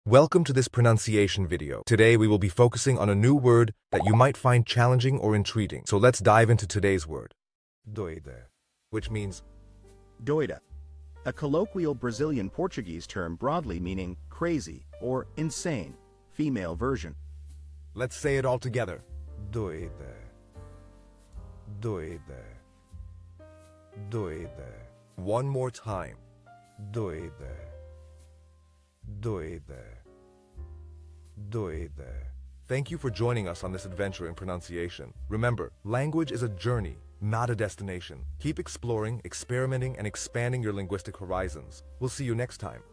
Welcome to this pronunciation video. Today we will be focusing on a new word that you might find challenging or intriguing. So let's dive into today's word. Doida, which means Doida, a colloquial Brazilian Portuguese term broadly meaning crazy or insane, female version. let's say it all together. Doida. Doida. Doida. One more time. Doida. Doida. Doida. Thank you for joining us on this adventure in pronunciation. Remember, language is a journey, not a destination. Keep exploring, experimenting, and expanding your linguistic horizons. We'll see you next time.